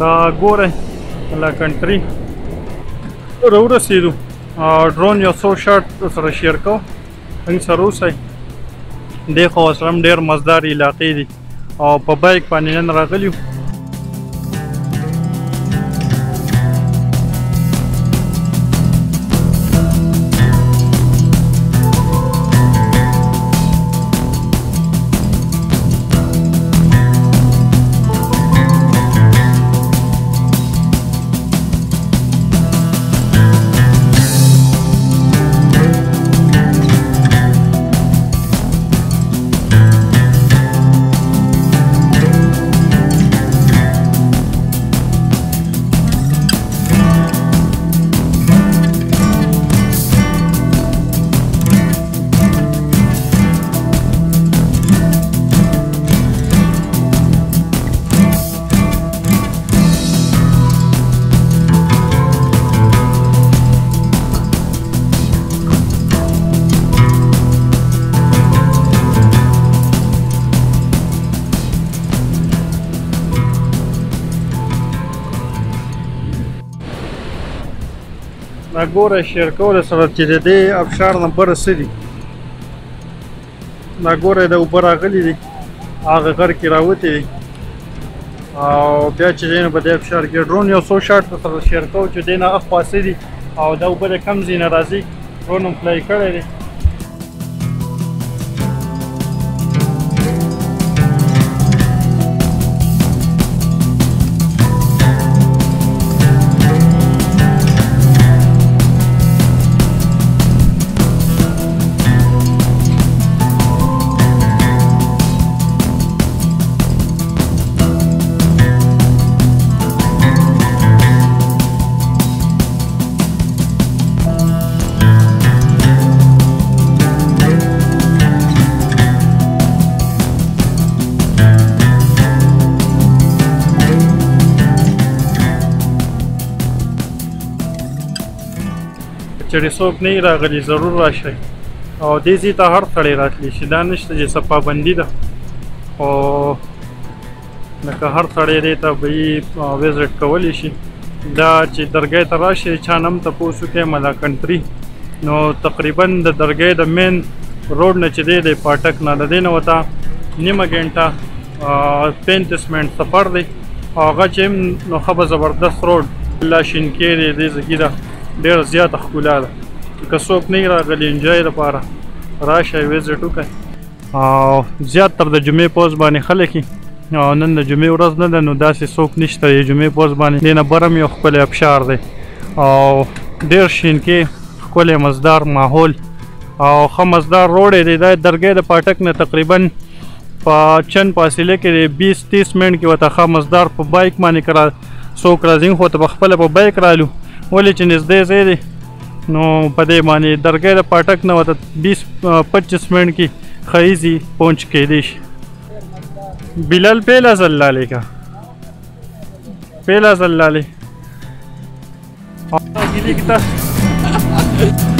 دا ګورئ لا کنټري راورسېدو ډرون یو څو شارټ سره شیر کوو موږ سره اوسئ دې خوا سره هم ډېر مزدار علاقې دي او په بایک باندې نن راغلي یو دا ګوره شیر کولو سره چې د دې ابشار نه بره څه دي دا ګوره د اوبه راغلي دي هغه غر کې راوتې دي او بیا چې دی نو په دې ابشار کې ډرون یو څو شاټ سره شیر کوو چې دی نه اخوا څه دي او دا اوبه د کم ځای نه راځي ډرون هم فلای کړی دی چېرې څوک نه یې راغلي ضرور راشئ او دې ځای ته هر سړی راتلی شي دا نشته چې څه پابندي ده خو لکه هر سړی دې ته به یې وزټ کولی شي دا چې درګۍ ته راشي چا نه هم تپوس وکړئ ملا کنټري نو تقریبا د درګۍ د مین روډ نه چې دی د پاټک نه د دې نه ورته نیمه ګنټه 35 منټ سفر دی او هغه چې هم نو ښه به زبردست روډ لا شینکۍ دی دې ځګي ده ډېره زیاته ښکلا ده که څوک نه راغلي انجوی لپاره راشئ وزټ وکړئ او زیات تر د جمعې په ورځ باندې خلک او نن د جمعې ورځ نه ده نو داسې څوک نشته د جمعې په ورځ باندې دې نه بره هم یو ښکلی ابشار دی او ډېر شینکۍ ښکلی مزدار ماحول او ښه مزدار روډ دی دا درګۍ د پاټک نه تقریبا په چند فاصله کې دی 20-30 منټ کې ورته ښه مزدار په بایک باندې څوک راځي خو ته په خپله په بایک رالو ولې چې نږدې ځای دی نو په دې باندې درګۍ د پاټک نه ورته 20-25 منټ کې ښه ایزي پهنچ کیدی شي بلال پهلا زلالی کا پهلا زلالی